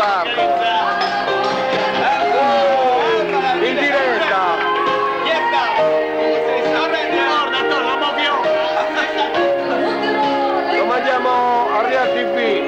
parto. In diretta. Lo mandiamo a Real TV.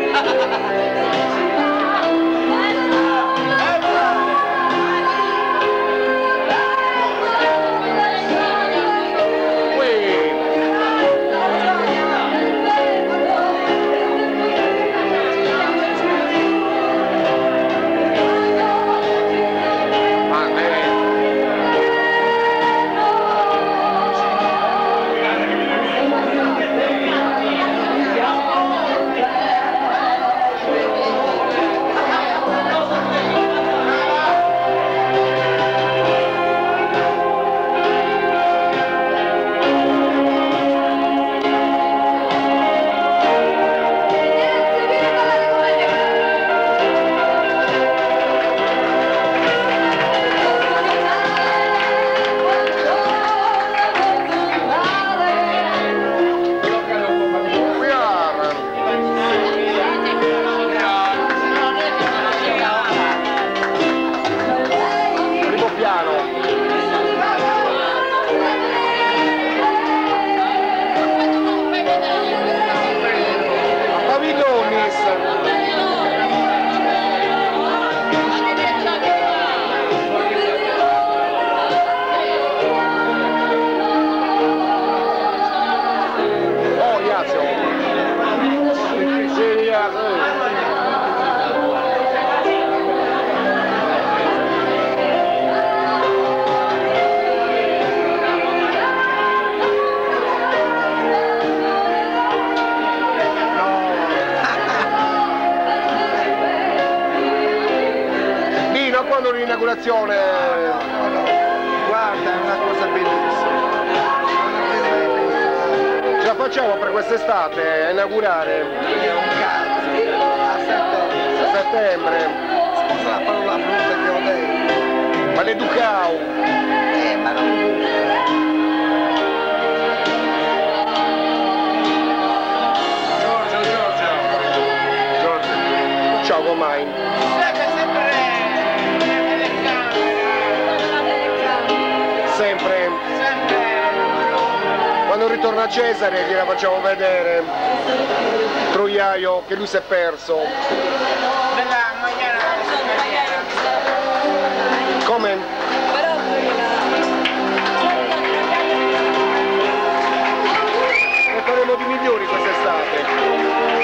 Quando l'inaugurazione? Guarda, è una cosa bellissima. Ce la facciamo per quest'estate a inaugurare? È un cazzo. A settembre. Scusa la parola brutta che ho detto. Ma l'educao. Ma non... Giorgio. Ciao, com'hai? Sempre. Quando ritorna Cesare gliela facciamo vedere. Troiaio, che lui si è perso. Come? Ne faremo di migliori quest'estate.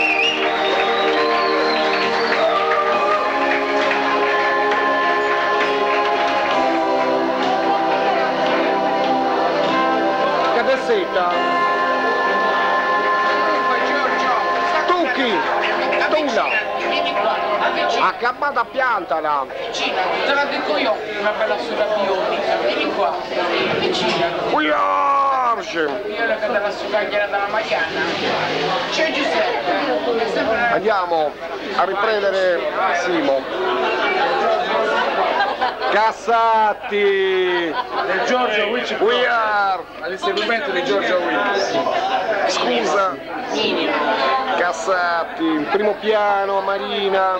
Tucchi! Tulla! Accabbata piantala! Vicina, te la dico io, una bella sulla bionica, vieni qua, vicina. Uiarge! Io la che della sugagliera della Mariana. C'è Giuseppe. Andiamo a riprendere Simo. Cassati! Del Giorgio Witch We are! all'inseguimento di Giorgio Witch. Scusa! Cassati, primo piano, Marina.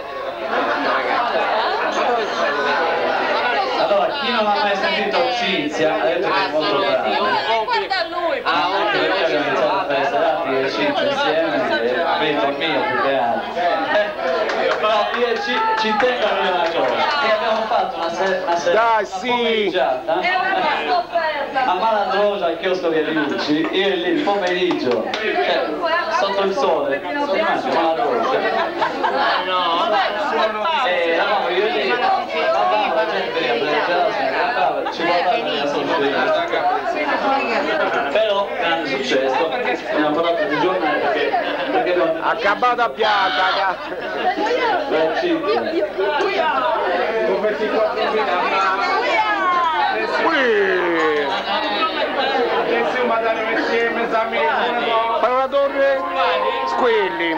Allora, chi non ha mai sentito Cinzia ha detto che è molto bravo. Guarda lui! Perché abbiamo iniziato a fare serate io e Cinzia insieme, e mento mio più che altro. Però io ci tengo a dire una cosa, che abbiamo fatto una sera Dai, sì. pomerigiata a Malandrosa al chiosco di Aliucci, io e lì il pomeriggio, sotto il sole, sono rimasto a Malandrosa. E eravamo io e lì, la gente veniva a ci guardava nella sorpresa. Però grande successo, abbiamo parlato di giornale perché Accabbata pianta! Para la torre, squilli.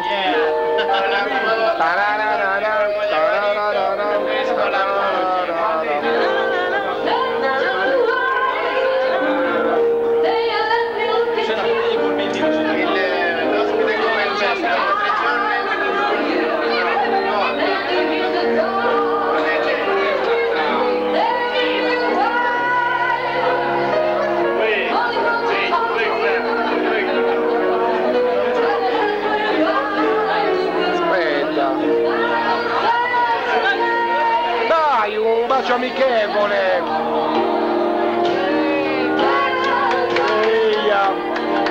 bacio amichevole. Via.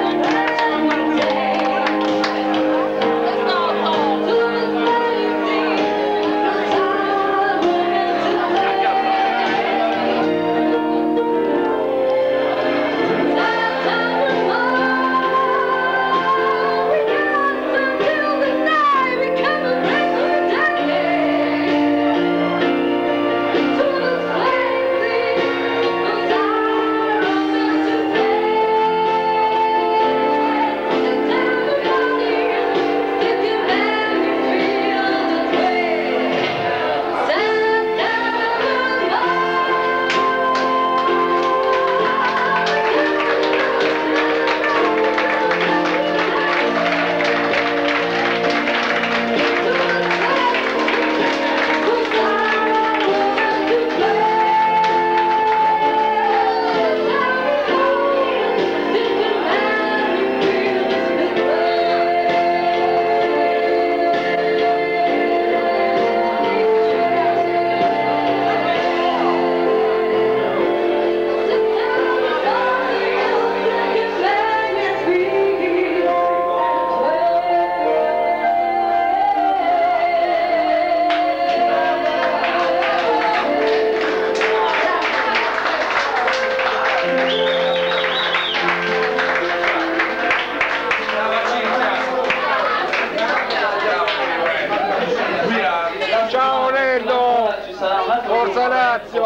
Forza Lazio!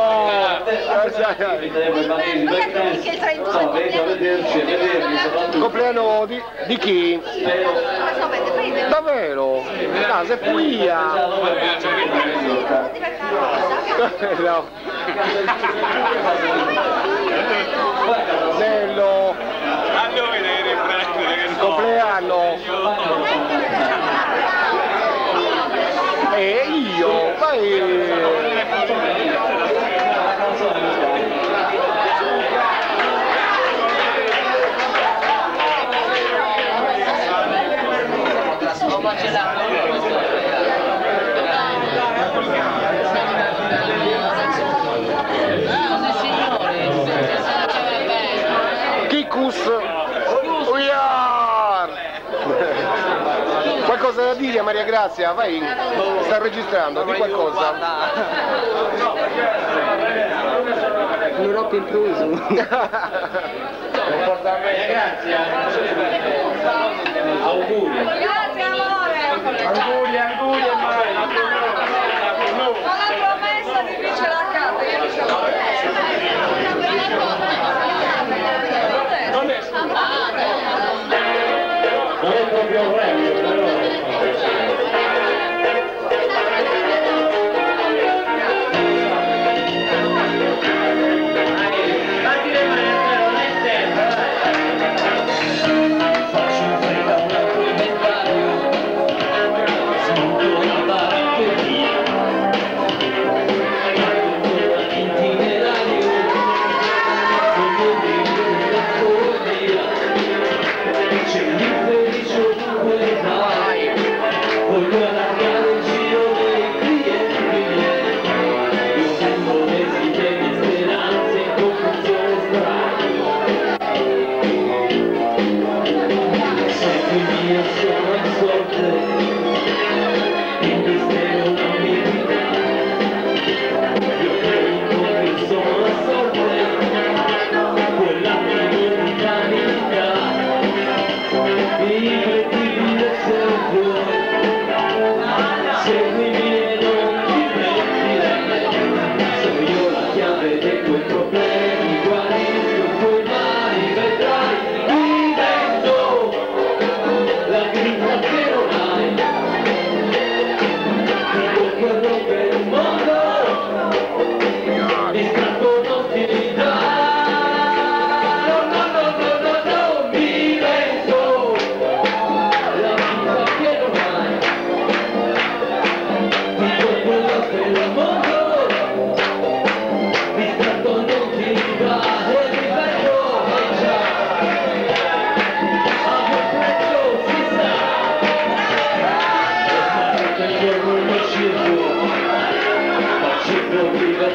Compleanno di chi? Davvero? Casa è Puglia! No. Bello! Compleanno! E io? Vai! Kikus we are. Qualcosa da dire a Maria Grazia? Vai, sta registrando, di qualcosa. L'Europa intruso. Grazie. Auguri. Grazie amore. Auguri, auguri e mai. Ho la promessa di vincere la carta, io non ce l'ho. Non è proprio un rap, però.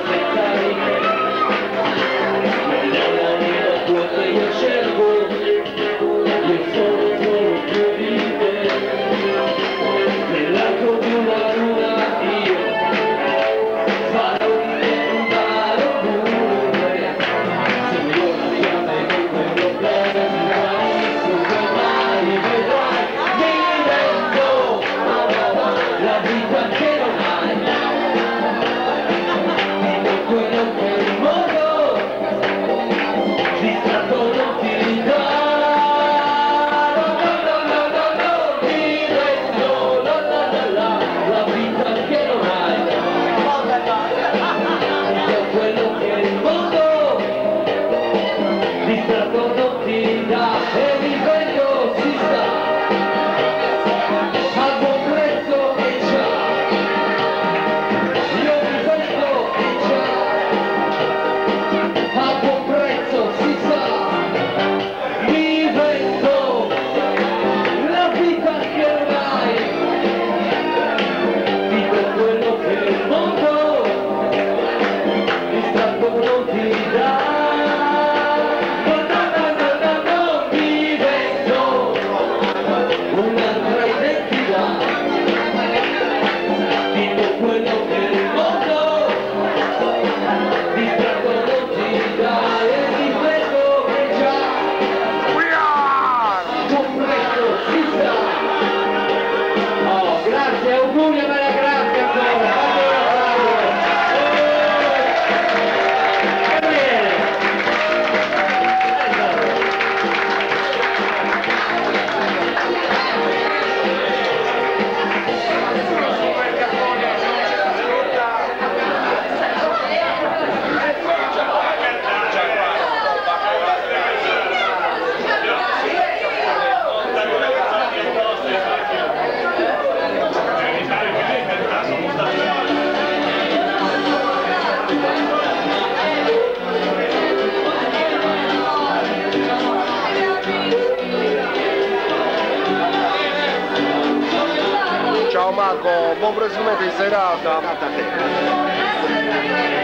Ciao Marco, buon proseguimento di serata.